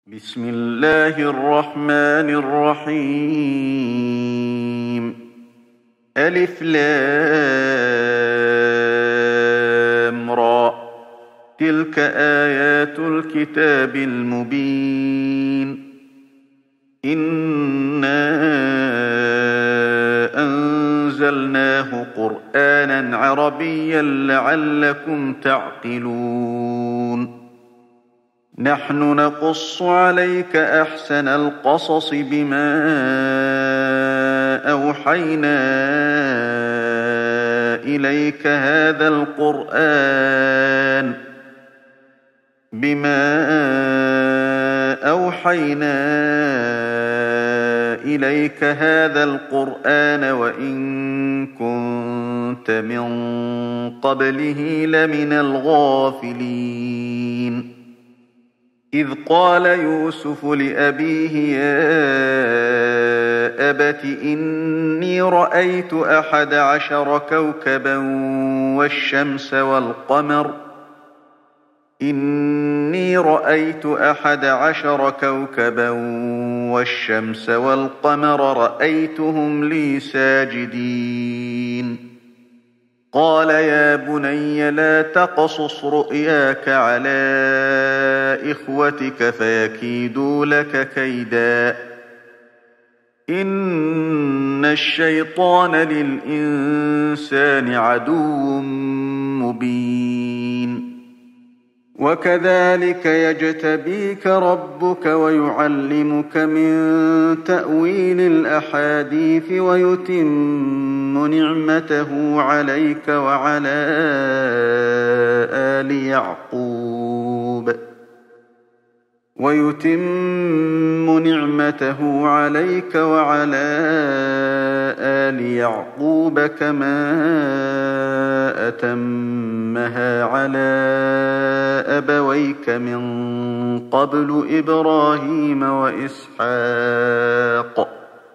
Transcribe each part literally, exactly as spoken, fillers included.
بسم الله الرحمن الرحيم. ألف لام را، تلك آيات الكتاب المبين. إنا أنزلناه قرآنا عربيا لعلكم تعقلون. نحن نقص عليك أحسن القصص بما أوحينا إليك هذا القرآن بما أوحينا إليك هذا القرآن وإن كنت من قبله لمن الغافلين. إذ قال يوسف لأبيه يا أبت إني رأيت أحد عشر كوكبا والشمس والقمر إني رأيت أحد عشر كوكبا والشمس والقمر رأيتهم لي ساجدين. قال يا بني لا تقصص رؤياك على إخوتك فيكيدوا لك كيدا إن الشيطان للإنسان عدو مبين. وكذلك يجتبيك ربك ويعلمك من تأويل الأحاديث ويتم نعمته عليك وعلى آل يعقوب ويتم نعمته عليك وعلى آل يعقوب كما أتمها على أبويك من قبل إبراهيم وإسحاق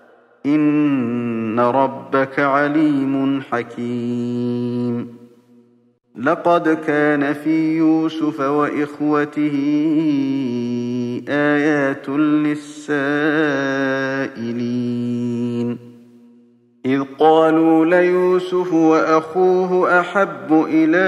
إن ربك عليم حكيم. لقد كان في يوسف وإخوته آيات للسائلين. إذ قالوا ليوسف وأخوه أحب إلى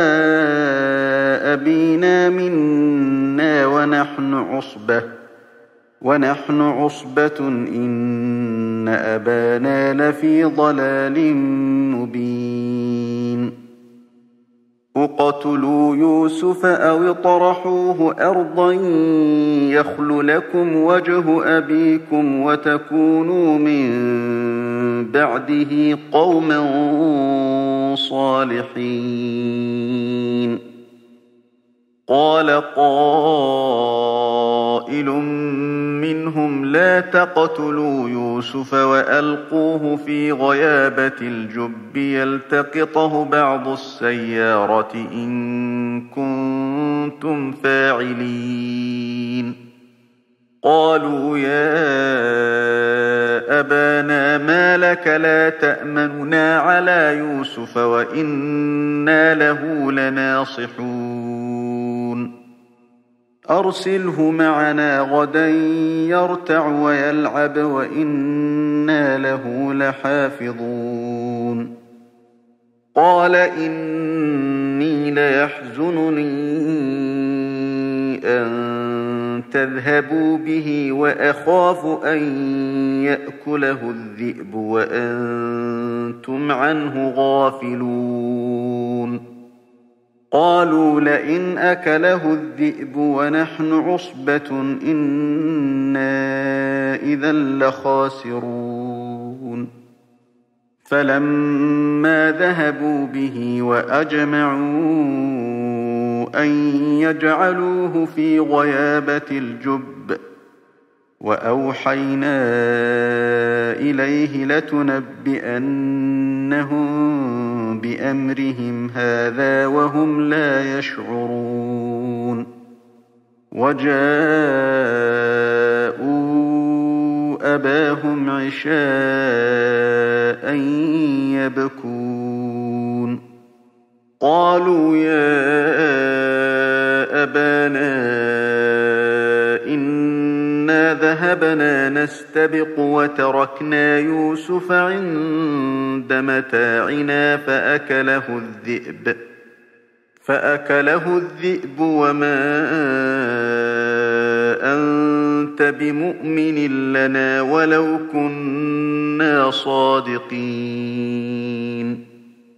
أبينا منا ونحن عصبة ونحن عصبة إن أبانا لفي ضلال مبين. اقتلوا يوسف أو اطرحوه أرضا يخل لكم وجه أبيكم وتكونوا من بعده قوما صالحين. قال قائل منهم لا تقتلوا يوسف وألقوه في غيابة الجب يلتقطه بعض السيارة إن كنتم فاعلين. قالوا يا أبانا ما لك لا تأمننا على يوسف وإنا له لناصحون. أرسله معنا غدا يرتع ويلعب وإنا له لحافظون. قال إني ليحزنني أن تذهبوا به وأخاف أن يأكله الذئب وأنتم عنه غافلون. قالوا لئن أكله الذئب ونحن عصبة إنا إذا لخاسرون. فلما ذهبوا به وأجمعوا أن يجعلوه في غيابة الجب وأوحينا إليه لتنبئنهم بأمرهم هذا وهم لا يشعرون. وجاءوا أباهم عشاء يبكون. قالوا يا أبانا إن ذهبنا نستبق وتركنا يوسف عند متاعنا فأكله الذئب فأكله الذئب وما أنت بمؤمن لنا ولو كنا صادقين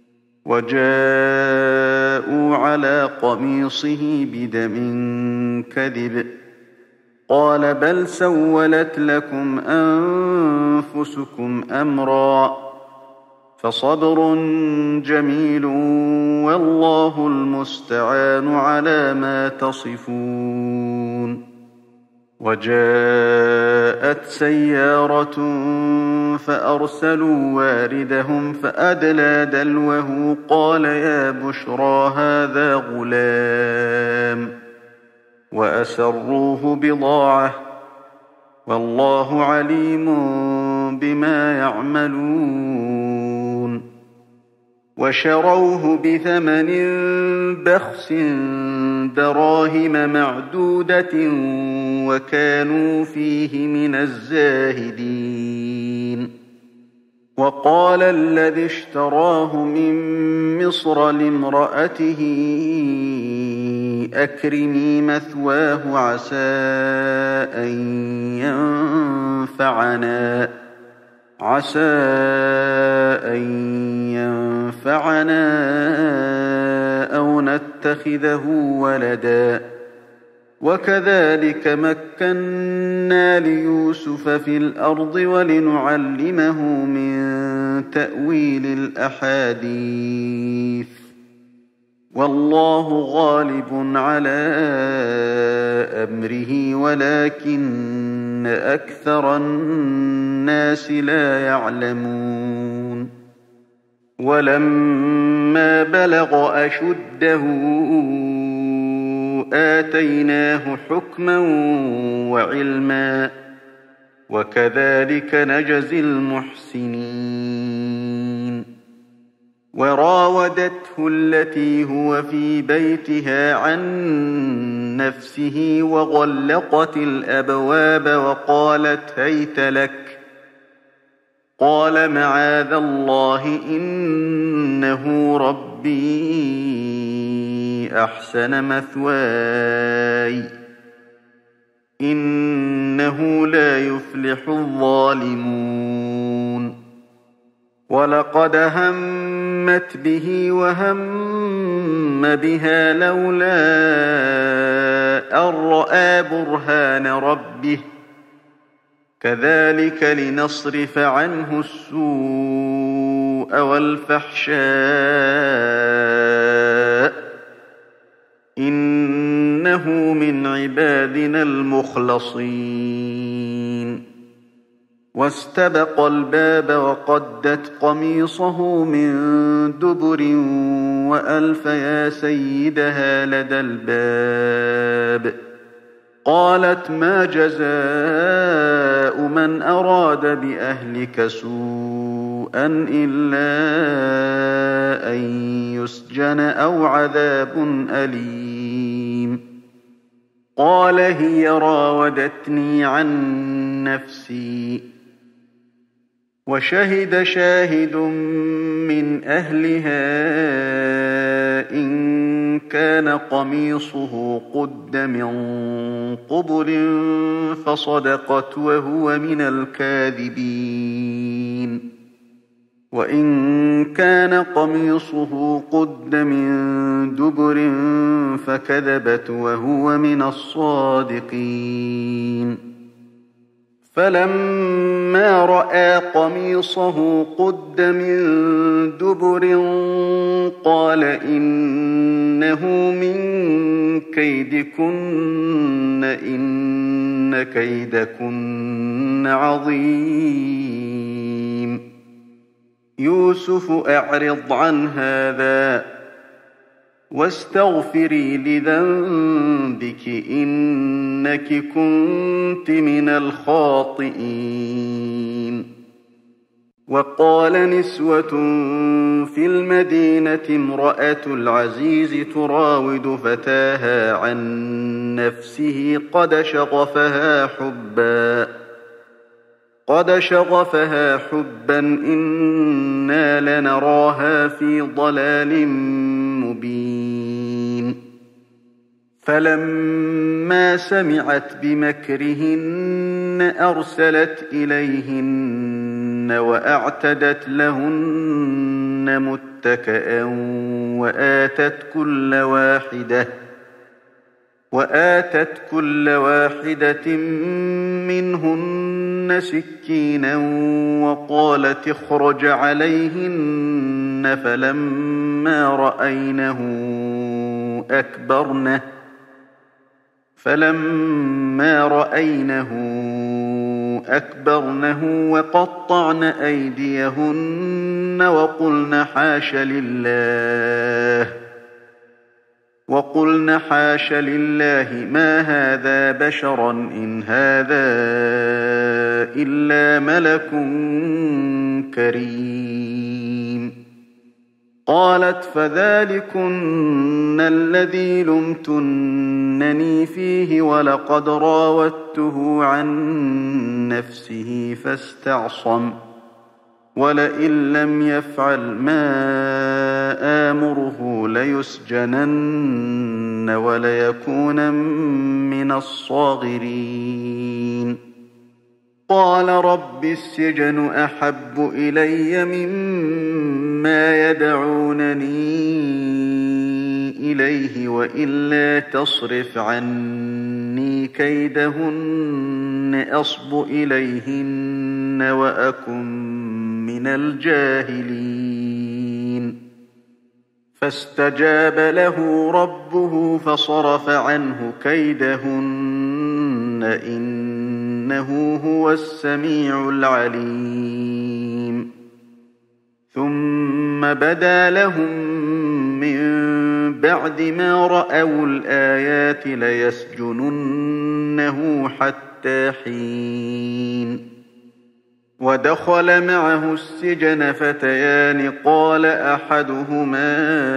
وجاءوا على قميصه بدم كذب قال بل سولت لكم أنفسكم أمرا فصبر جميل والله المستعان على ما تصفون وجاءت سيارة فأرسلوا واردهم فأدلى دلوه قال يا بشرى هذا غلام وأسروه بضاعة والله عليم بما يعملون وشروه بثمن بخس دراهم معدودة وكانوا فيه من الزاهدين وقال الذي اشتراه من مصر لامرأته أكرمي مثواه عسى أن ينفعنا عسى أن ينفعنا أو نتخذه ولدا وكذلك مكنا ليوسف في الأرض ولنعلمه من تأويل الأحاديث والله غالب على أمره ولكن أكثر الناس لا يعلمون ولما بلغ أشده آتيناه حكما وعلما وكذلك نجزي المحسنين وراودته التي هو في بيتها عن نفسه وغلقت الأبواب وقالت هيت لك قال معاذ الله إنه ربي أحسن مثواي إنه لا يفلح الظالمون ولقد همت به وهم بها لولا أن رأى برهان ربه كذلك لنصرف عنه السوء والفحشاء إنه من عبادنا المخلصين واستبق الباب وقدت قميصه من دبر وألف يا سيدها لدى الباب قالت ما جزاء من أراد بأهلك سوءا إلا أن يسجن أو عذاب أليم قال هي راودتني عن نفسي وشهد شاهد من أهلها إن كان قميصه قد من قبل فصدقت وهو من الكاذبين وإن كان قميصه قد من دبر فكذبت وهو من الصادقين فلما رأى قميصه قد من دبر قال إنه من كيدكن إن كيدكن عظيم يوسف أعرض عن هذا واستغفري لذنبك إنك كنت من الخاطئين وقال نسوة في المدينة امرأة العزيز تراود فتاها عن نفسه قد شغفها حبا قد شغفها حبا إنا لنراها في ضلال مبين فلما سمعت بمكرهن أرسلت إليهن وأعتدت لهن متكئا وآتت كل واحدة وآتت كل واحدة منهن سكينا وقالت اخرج عليهن فلما رأينه أكبرنه فلما رأينه أكبرنه وقطعن أيديهن وقلن حاش لله وقلن حاش لله ما هذا بشرا إن هذا إلا ملك كريم قالت فذلكن الذي لمتنني فيه ولقد راودته عن نفسه فاستعصم ولئن لم يفعل ما آمره ليسجنن وليكون من الصاغرين قال رب السجن أحب إلي مما يدعونني إليه وإلا تصرف عني كيدهن أصب إليهن وأكن من الجاهلين فاستجاب له ربه فصرف عنه كيدهن إنه هو السميع العليم ثم بدا لهم من بعد ما رأوا الآيات ليسجننه حتى حين ودخل معه السجن فتيان قال أحدهما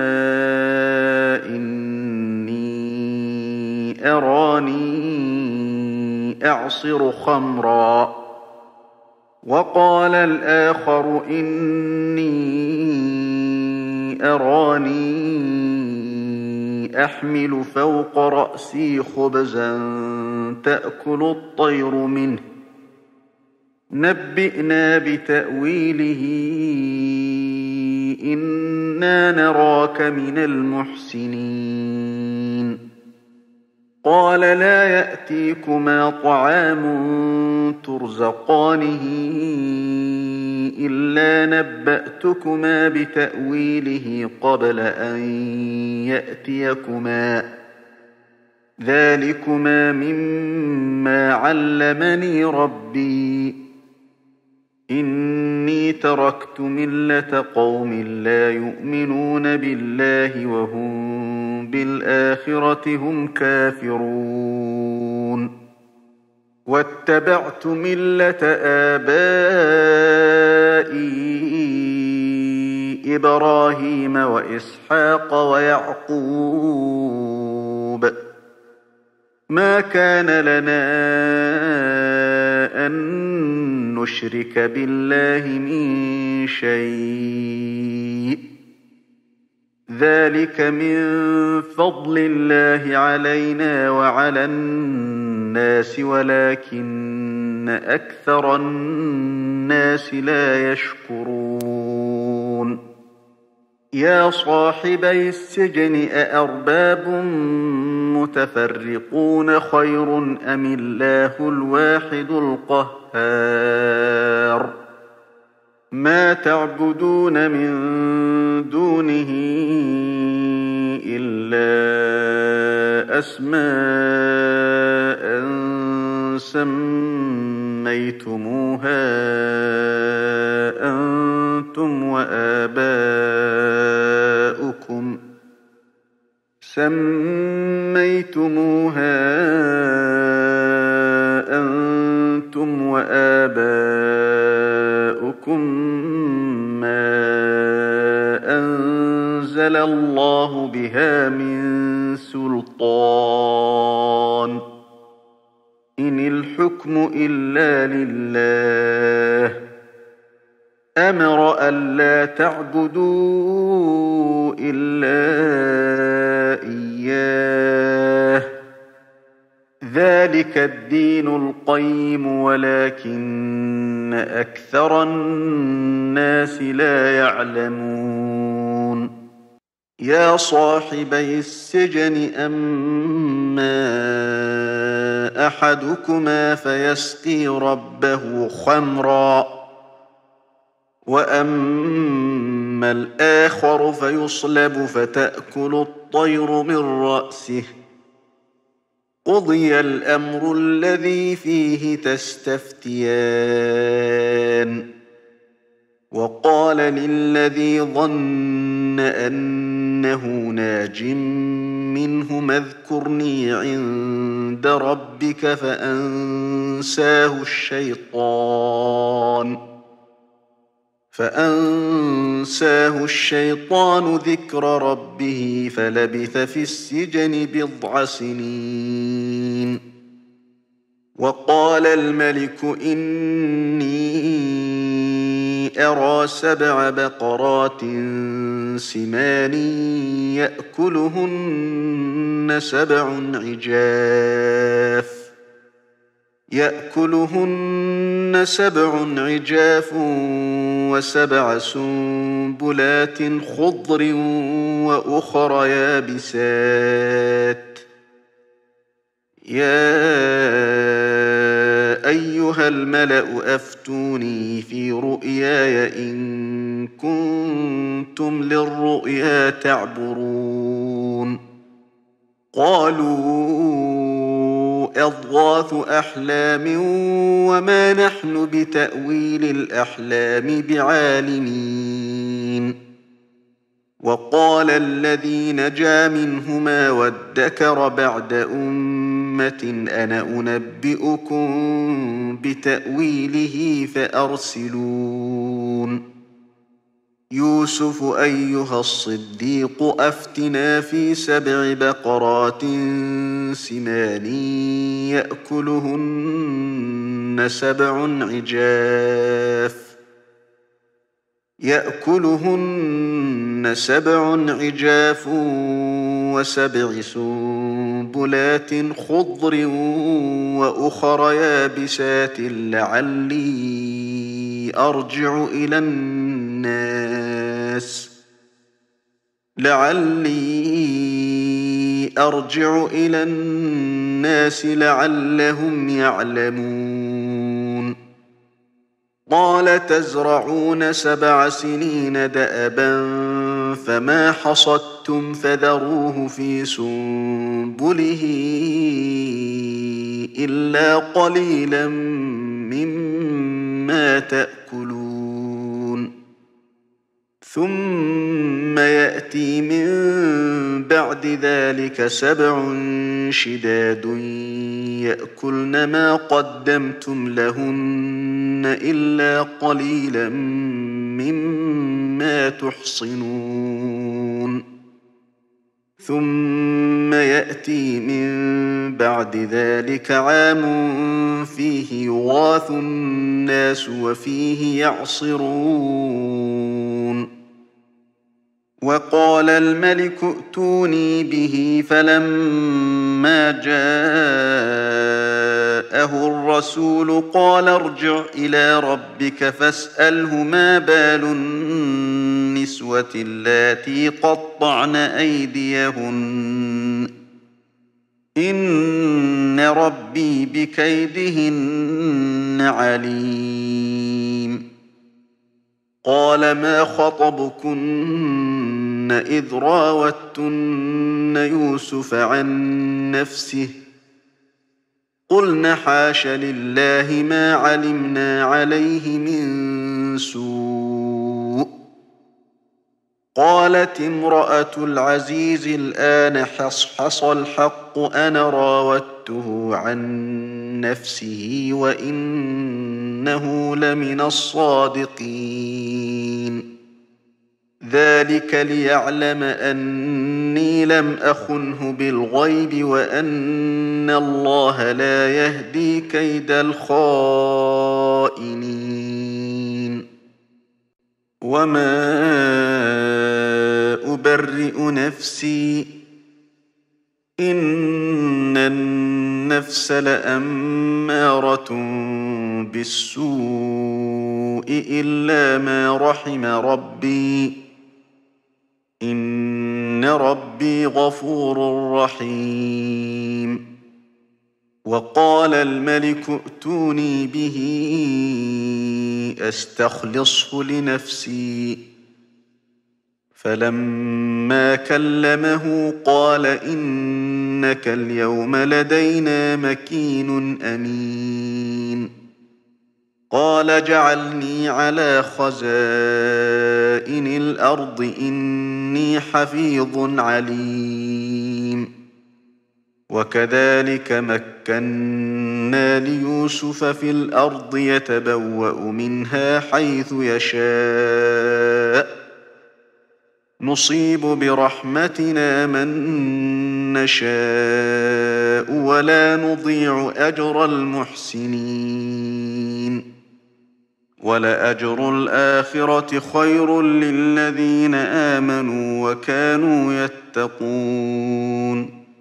إني أراني أعصر خمرا وقال الآخر إني أراني أحمل فوق رأسي خبزا تأكل الطير منه نبئنا بتأويله إنا نراك من المحسنين قال لا يأتيكما طعام ترزقانه إلا نبأتكما بتأويله قبل أن يأتيكما ذلكما مما علمني ربي إني تركت ملة قوم لا يؤمنون بالله وهم بالآخرة هم كافرون واتبعت ملة آبائي إبراهيم وإسحاق ويعقوب ما كان لنا أن نشرك بالله من شيء ذلك من فضل الله علينا وعلى الناس ولكن أكثر الناس لا يشكرون يا صاحبي السجن أأرباب متفرقون خير أم الله الواحد القهار ما تعبدون من دونه إلا أسماء سميتموها أنتم وآباؤكم سميتموها أنتم وآباؤكم أنزل الله بها من سلطان إن الحكم إلا لله أمر ألا تعبدوا إلا إياه ذلك الدين القيم ولكن أكثر الناس لا يعلمون يا صاحبي السجن أما أحدكما فيسقي ربه خمرا وأما الآخر فيصلب فتأكل الطير من رأسه قضي الأمر الذي فيه تستفتيان وقال للذي ظن أنه ناج منهما اذكرني عند ربك فأنساه الشيطان فأنساه الشيطان ذكر ربه فلبث في السجن بضع سنين وقال الملك إني أرى سبع بقرات سمان يأكلهن سبع عجاف يأكلهن سبع عجاف وسبع سنبلات خضر وأخر يابسات يا أيها الملأ أفتوني في رؤياي إن كنتم للرؤيا تعبرون قالوا أضغاث أحلام وما نحن بتأويل الأحلام بعالمين وقال الذي نجا منهما وادكر بعد أمة أنا أنبئكم بتأويله فأرسلون يوسف أيها الصديق أفتنا في سبع بقرات سمان يأكلهن سبع عجاف يأكلهن سبع عجاف وسبع سنبلات خضر وأخر يابسات لعلي أرجع إلى الناس لعلي أرجع إلى الناس لعلهم يعلمون قال تزرعون سبع سنين دأبا فما حصدتم فذروه في سنبله إلا قليلا مما تأكلون ثم يأتي من بعد ذلك سبع شداد يأكلن ما قدمتم لهن إلا قليلا مما تحصنون ثم يأتي من بعد ذلك عام فيه يغاث الناس وفيه يعصرون وقال الملك ائتوني به فلما جاءه الرسول قال ارجع إلى ربك فاسأله ما بال النسوة اللاتي قطعن أيديهن إن ربي بكيدهن عليم قال ما خطبكن إذ راوتن يوسف عن نفسه قلن حاش لله ما علمنا عليه من سوء قالت امرأة العزيز الآن حصحص الحق أنا راودته عن نفسه وإنه لمن الصادقين ذلك ليعلم أني لم أخنه بالغيب وأن الله لا يهدي كيد الخائنين. وما أبرئ نفسي إن النفس لأمارة بالسوء إلا ما رحم ربي إن ربي غفور رحيم. وقال الملك ائتوني به أستخلصه لنفسي فلما كلمه قال إنك اليوم لدينا مكين أمين. قال جعلني على خزائن الأرض إني حفيظ عليم. وكذلك مكنا ليوسف في الأرض يتبوأ منها حيث يشاء نصيب برحمتنا من نشاء ولا نضيع أجر المحسنين. ولأجر الآخرة خير للذين آمنوا وكانوا يتقون.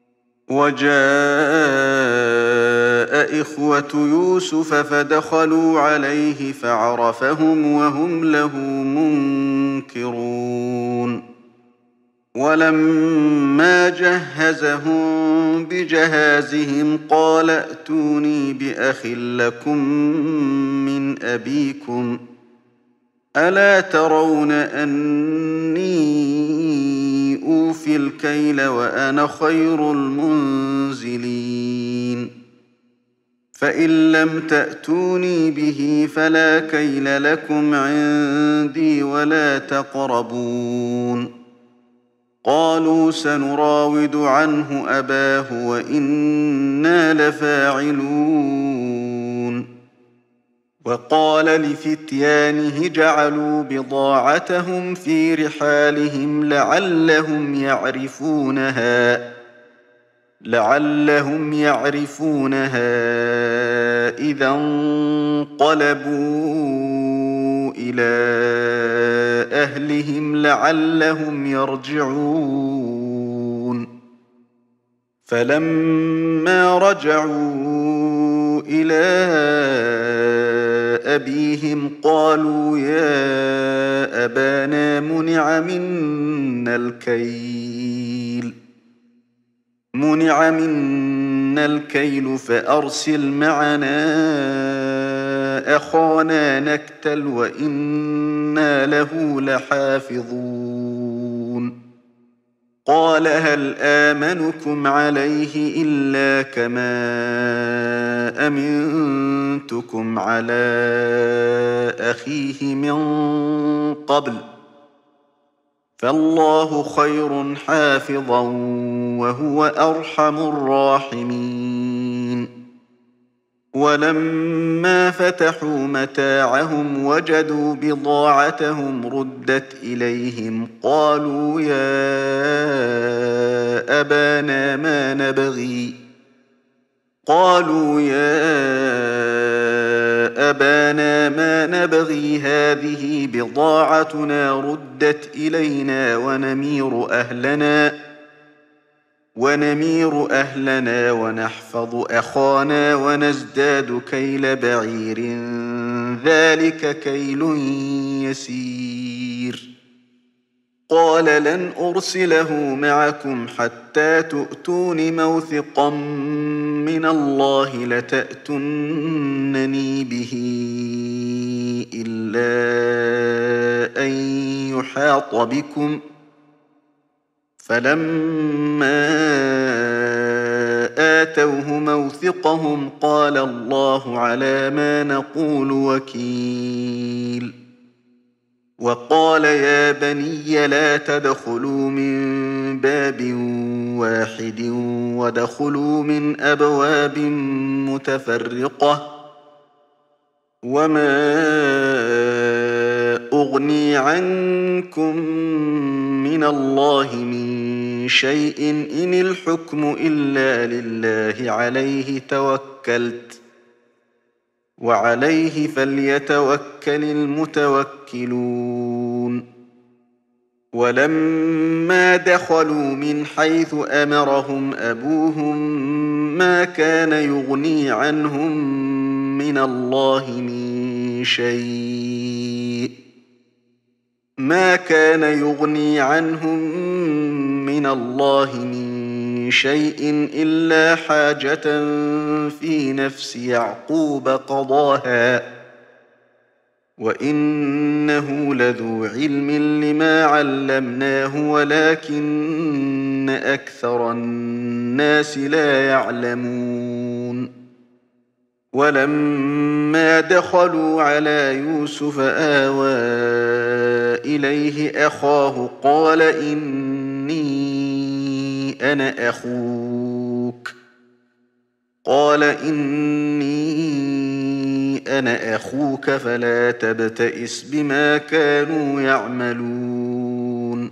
وجاء إخوة يوسف فدخلوا عليه فعرفهم وهم له منكرون. ولما جهزهم بجهازهم قال ائتوني بأخ لكم من أبيكم ألا ترون أني أوفي الكيل وأنا خير المنزلين. فإن لم تأتوني به فلا كيل لكم عندي ولا تقربون. قالوا سنراود عنه أباه وإنا لفاعلون. وقال لفتيانه جعلوا بضاعتهم في رحالهم لعلهم يعرفونها لعلهم يعرفونها إذا انقلبوا إلى أهلهم لعلهم يرجعون. فلما رجعوا إلى أبيهم قالوا يا أبانا منع منا الكيل منع منا الكيل فأرسل معنا أخانا نكتل وإنا له لحافظون. قال هل آمنكم عليه إلا كما أمنتكم على أخيه من قبل فالله خير حافظا وهو أرحم الراحمين. ولما فتحوا متاعهم وجدوا بضاعتهم ردت إليهم قالوا يا أبانا ما نبغي قالوا يا أبانا ما نبغي هذه بضاعتنا ردت إلينا ونمير أهلنا ونمير أهلنا ونحفظ أخانا ونزداد كيل بعير ذلك كيل يسير. قال لن أرسله معكم حتى تؤتون موثقا من الله لتأتونني به إلا أن يحاط بكم فلما آتوه موثقهم قال الله على ما نقول وكيل. وقال يا بني لا تدخلوا من باب واحد وادخلوا من أبواب متفرقة وما أغني عنكم منكم من الله من شيء إن الحكم إلا لله عليه توكلت وعليه فليتوكل المتوكلون ولما دخلوا من حيث أمرهم أبوهم ما كان يغني عنهم من الله من شيء ما كان يغني عنهم من الله من شيء إلا حاجة في نفس يعقوب قضاها وإنه لذو علم لما علمناه ولكن أكثر الناس لا يعلمون ولما دخلوا على يوسف آوى إليه أخاه قال إني أنا أخوك قال إني أنا أخوك فلا تبتئس بما كانوا يعملون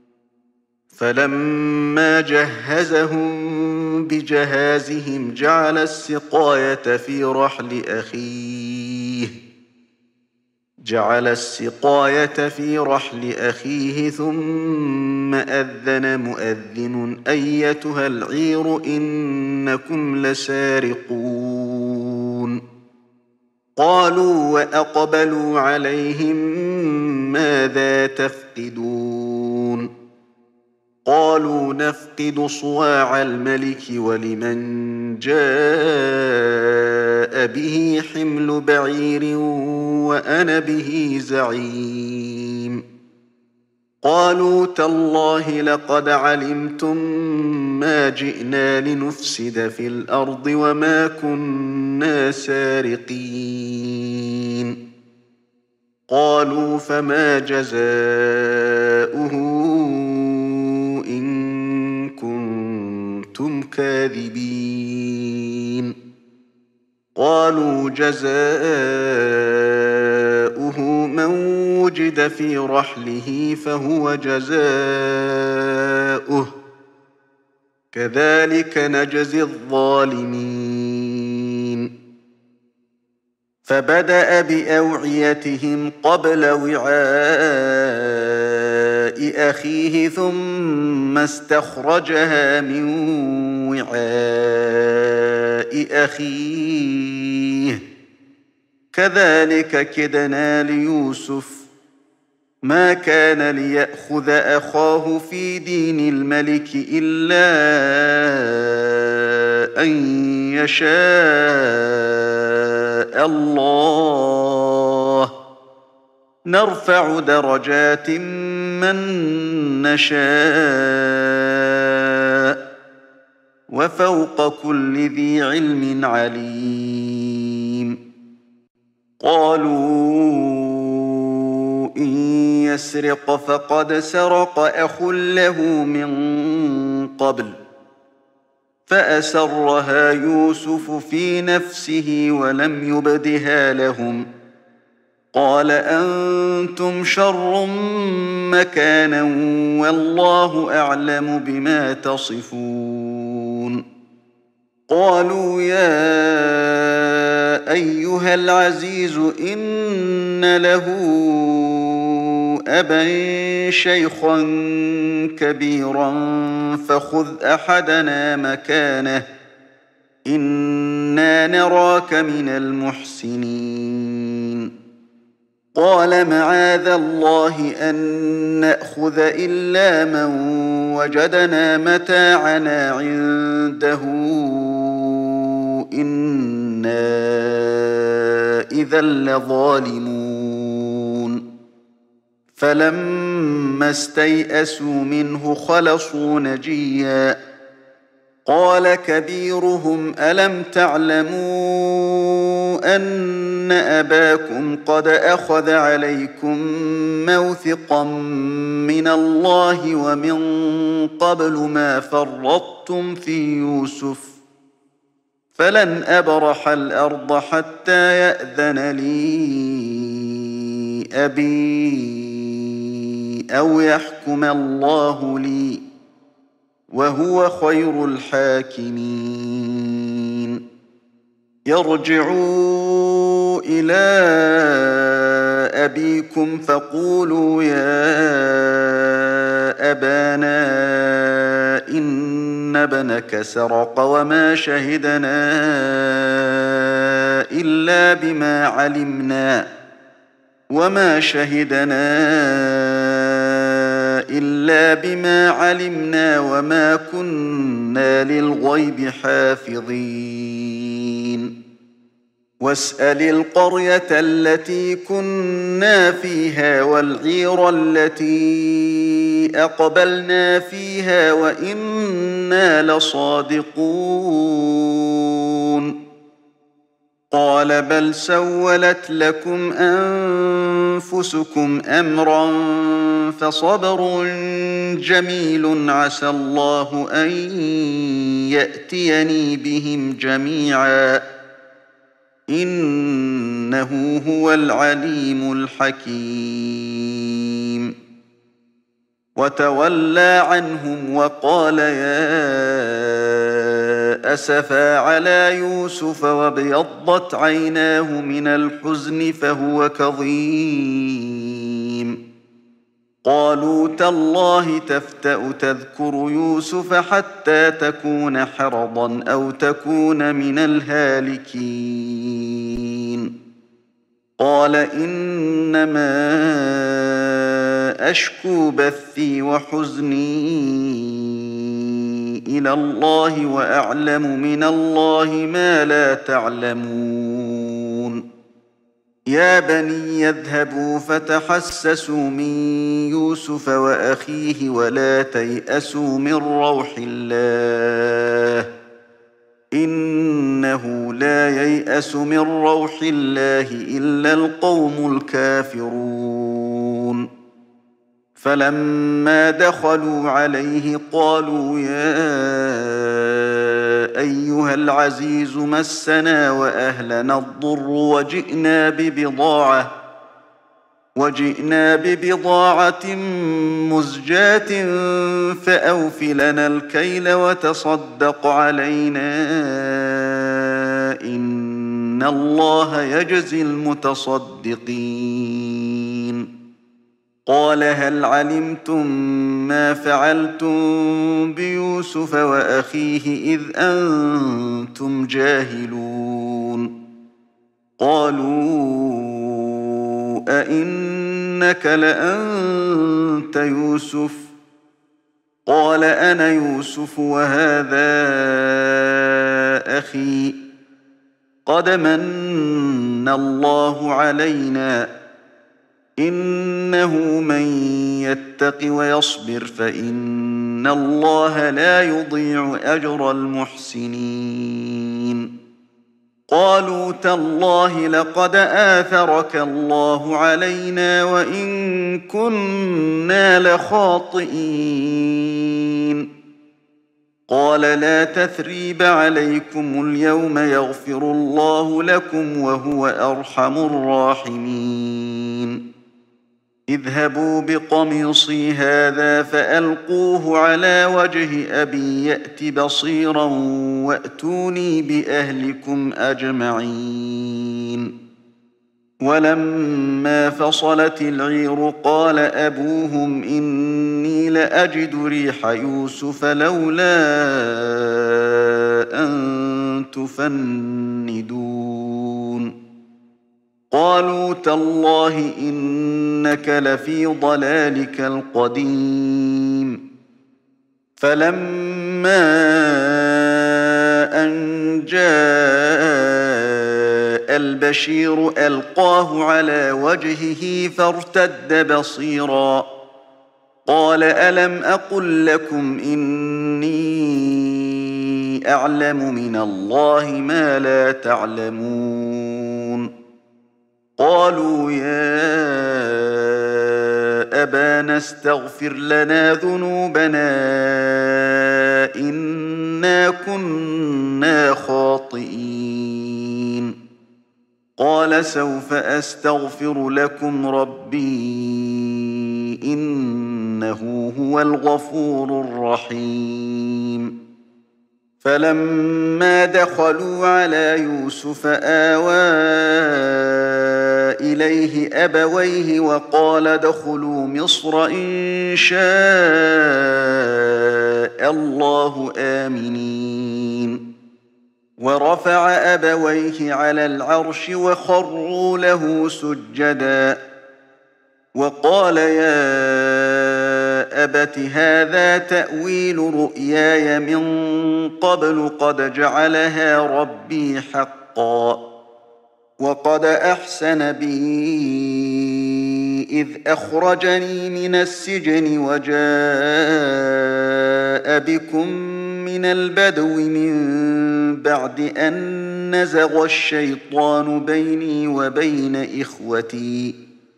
فلما جهزهم بجهازهم جعل السقاية في رحل أخيه جعل السقاية في رحل أخيه ثم أذن مؤذن أيتها العير إنكم لسارقون قالوا وأقبلوا عليهم ماذا تفقدون قالوا نفقد صواع الملك ولمن جاء به حمل بعير وأنا به زعيم قالوا تالله لقد علمتم ما جئنا لنفسد في الأرض وما كنا سارقين قالوا فما جزاؤه إن كنتم كاذبين قالوا جزاؤه من وجد في رحله فهو جزاؤه كذلك نجزي الظالمين فبدأ بأوعيتهم قبل وعاء أخيه ثم استخرجها من وعاء أخيه كذلك كدنا ليوسف ما كان ليأخذ أخاه في دين الملك إلا أن يشاء الله نرفع درجات من نشاء وفوق كل ذي علم عليم قالوا إن يسرق فقد سرق أخ له من قبل فأسرها يوسف في نفسه ولم يبدها لهم قال أنتم شر مكانا والله أعلم بما تصفون قالوا يا أيها العزيز إن له أبا شيخا كبيرا فخذ أحدنا مكانه إنا نراك من المحسنين قال معاذ الله أن نأخذ إلا من وجدنا متاعنا عنده إنا إذا لظالمون فلما استيئسوا منه خلصوا نجيا قال كبيرهم ألم تعلموا أن أباكم قد أخذ عليكم موثقا من الله ومن قبل ما فرطتم في يوسف فلن أبرح الأرض حتى يأذن لي أبي أو يحكم الله لي وهو خير الحاكمين يرجعوا إلى أبيكم فقولوا يا أبانا إن ابنك سرق وما شهدنا إلا بما علمنا وما شهدنا إلا بما علمنا وما كنا للغيب حافظين واسأل القرية التي كنا فيها والعير التي أقبلنا فيها وإنا لصادقون قال بل سولت لكم أنفسكم أمرا فصبر جميل عسى الله أن يأتيني بهم جميعا إنه هو العليم الحكيم وتولى عنهم وقال يا أسفا على يوسف وابيضت عيناه من الحزن فهو كظيم قالوا تالله تفتأ تذكر يوسف حتى تكون حرضا أو تكون من الهالكين قال إنما أشكو بثي وحزني إلى الله وأعلم من الله ما لا تعلمون يا بني يذهبوا فتحسسوا من يوسف وأخيه ولا تيأسوا من روح الله إنه لا ييأس من روح الله إلا القوم الكافرون فلما دخلوا عليه قالوا يا أيها العزيز مسنا وأهلنا الضر وجئنا ببضاعة وجئنا ببضاعة مزجاة فأوف لنا الكيل وتصدق علينا إن الله يجزي المتصدقين قال هل علمتم ما فعلتم بيوسف وأخيه إذ أنتم جاهلون قالوا أئنك لأنت يوسف قال أنا يوسف وهذا أخي قد من الله علينا إنه من يتق ويصبر فإن الله لا يضيع أجر المحسنين قالوا تالله لقد آثرك الله علينا وإن كنا لخاطئين قال لا تثريب عليكم اليوم يغفر الله لكم وهو أرحم الراحمين اذهبوا بقميصي هذا فألقوه على وجه أبي يأت بصيرا وأتوني بأهلكم أجمعين ولما فصلت العير قال أبوهم إني لأجد ريح يوسف لولا أن تفندون قالوا تالله إنك لفي ضلالك القديم فلما أن جاء البشير ألقاه على وجهه فارتد بصيرا قال ألم أقل لكم إني أعلم من الله ما لا تعلمون قالوا يا أبانا استغفر لنا ذنوبنا إنا كنا خاطئين قال سوف أستغفر لكم ربي إن إنه هو الغفور الرحيم فلما دخلوا على يوسف آوى إليه أبويه وقال ادخلوا مصر إن شاء الله آمنين ورفع أبويه على العرش وخروا له سجدا وقال يا أبت هذا تأويل رؤياي من قبل قد جعلها ربي حقا وقد أحسن بي إذ أخرجني من السجن وجاء بكم من البدو من بعد أن نزغ الشيطان بيني وبين إخوتي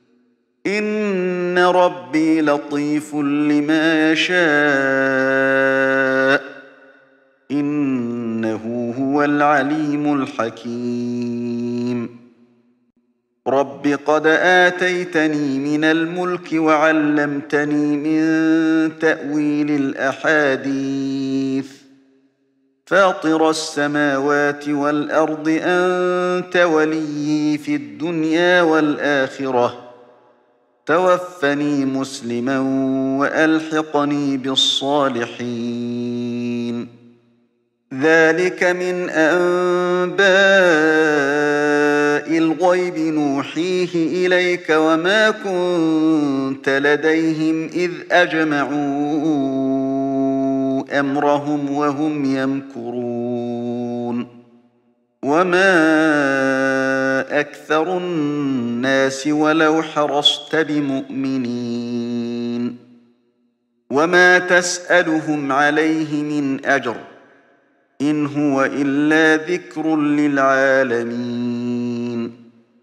إن ربي لطيف لما يشاء إنه هو العليم الحكيم رب قد آتيتني من الملك وعلمتني من تأويل الأحاديث فاطر السماوات والأرض أنت وليي في الدنيا والآخرة توفني مسلما وألحقني بالصالحين ذلك من أنباء الغيب نوحيه إليك وما كنت لديهم إذ أجمعوا أمرهم وهم يمكرون وما أكثر الناس ولو حرصت بمؤمنين وما تسألهم عليه من أجر إن هو إلا ذكر للعالمين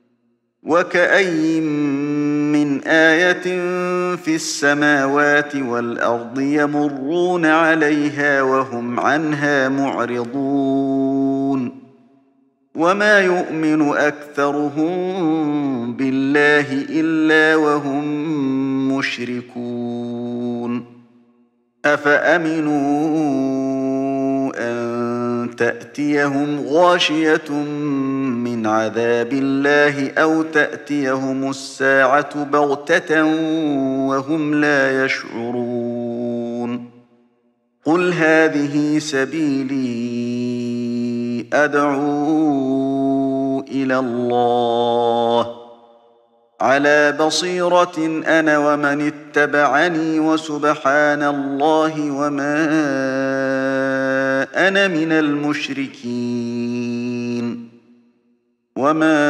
وكأي من آية في السماوات والأرض يمرون عليها وهم عنها معرضون وما يؤمن أكثرهم بالله إلا وهم مشركون أفأمنوا أن تأتيهم غاشية من عذاب الله أو تأتيهم الساعة بغتة وهم لا يشعرون قل هذه سبيلي أدعو إلى الله على بصيرة أنا ومن اتبعني وسبحان الله وما أنا من المشركين وما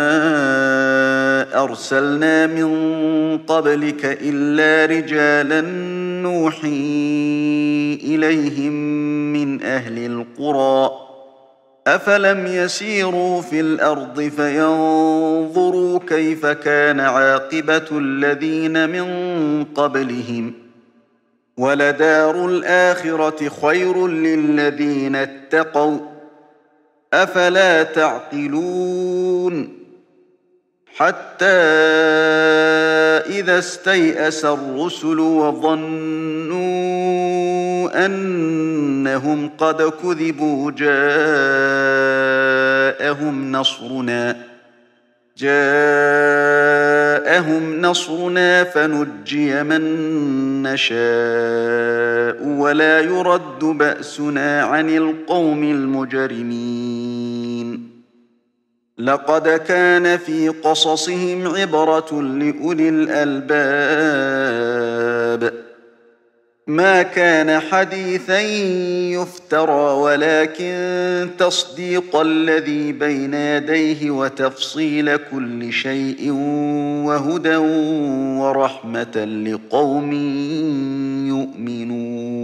أرسلنا من قبلك إلا رجالا نوحي إليهم من أهل القرى أفلم يسيروا في الأرض فينظروا كيف كان عاقبة الذين من قبلهم ولدار الآخرة خير للذين اتقوا أفلا تعقلون حتى إذا استيأس الرسل وظنوا أنهم قد كذبوا جاءهم نصرنا جاءهم نصرنا فنجي من نشاء ولا يرد بأسنا عن القوم المجرمين لقد كان في قصصهم عبرة لأولي الألباب ما كان حديثا يفترى ولكن تصديق الذي بين يديه وتفصيل كل شيء وهدى ورحمة لقوم يؤمنون